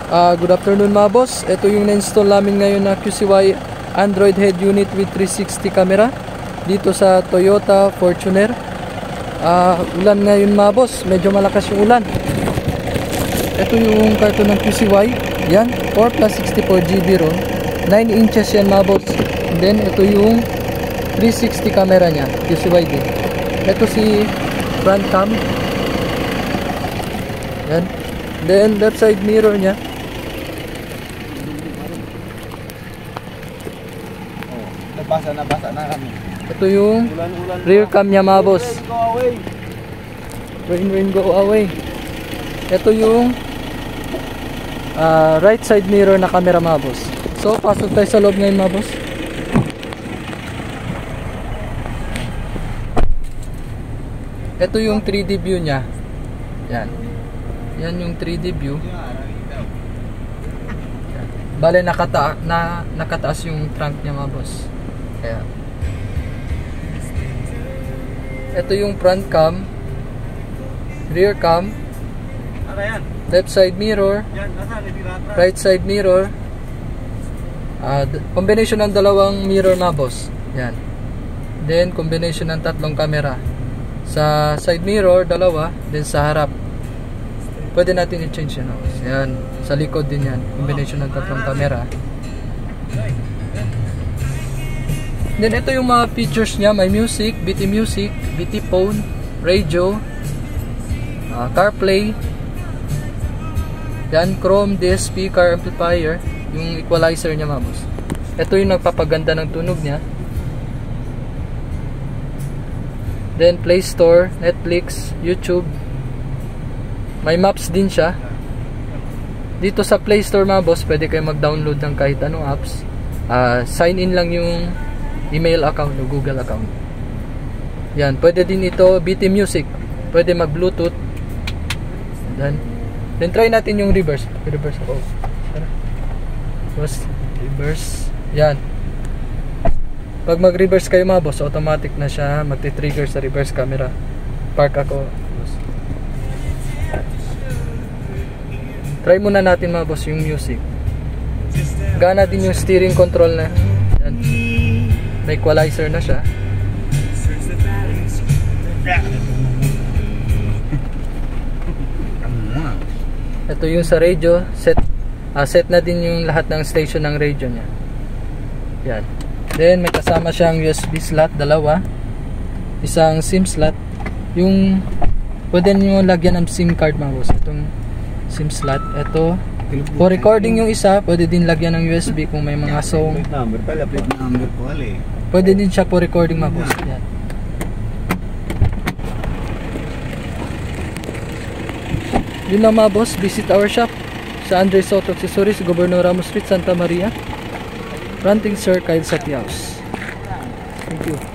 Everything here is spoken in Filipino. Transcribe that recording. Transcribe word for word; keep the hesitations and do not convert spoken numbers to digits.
Uh, good afternoon mga boss. Ito yung na-install namin ngayon na Q C Y Android head unit with three sixty camera dito sa Toyota Fortuner. Uh, ulan ngayon mga boss, medyo malakas yung ulan. Ito yung karton ng Q C Y. Yan, four plus sixty-four G B ROM, nine inches yan mga boss. And then ito yung three sixty camera nya, Q C Y din. Ito si front cam. Yan. Then left side mirror nya. Nabasa na, basa na kami. Ito yung ulan, ulan, rear cam nya mga boss. Rain, rain, go away. Ito yung uh, right side mirror na camera mga boss. So, pasok tayo sa loob ngayon mga boss. Ito yung three D view nya. Yan. Yan yung three D view. Yan. Bale, nakata na, nakataas yung trunk nya mga boss. Kaya. Ito yung front cam, rear cam, left side mirror, right side mirror, uh, combination ng dalawang mirror mga boss. Yan. Then combination ng tatlong camera. Sa side mirror, dalawa, then sa harap. Pwede natin i-change yan. Yan. Sa likod din yan. Combination ng tatlong camera. Then ito yung mga features niya, may music, B T music, B T phone, radio, uh, CarPlay, yan, Chrome D S P, car amplifier, yung equalizer niya mga boss. Ito yung nagpapaganda ng tunog niya. Then Play Store, Netflix, YouTube, may maps din siya. Dito sa Play Store mga boss, pwede kayo mag-download ng kahit anong apps. Uh, sign in lang yung email account o Google account. Yan, pwede din ito B T music. Pwede mag-Bluetooth. Then, then try natin yung reverse. Reverse ako. Reverse. Reverse. Yan. Pag mag-reverse kayo mga boss, automatic na siya magti-trigger sa reverse camera. Park ako. Try muna natin mga boss yung music. Gana din yung steering control na. Yan. May equalizer na siya. Ito yung sa radio, set uh, set na din yung lahat ng station ng radio niya. Yan. Then may kasama siyang U S B slot, dalawa. Isang SIM slot. Yung pwede niyo lagyan ng SIM card mga boss. Itong SIM slot, ito. For recording yung isa, pwede din lagyan ng U S B kung may mga song. Plate number pala, plate number po ali. Pwede din siya for recording mga boss. Yan. Yun lang mga boss, visit our shop sa Andres Auto Accessories, Governor Ramos Street, Santa Maria, fronting Sir Kyle Sati House. Thank you.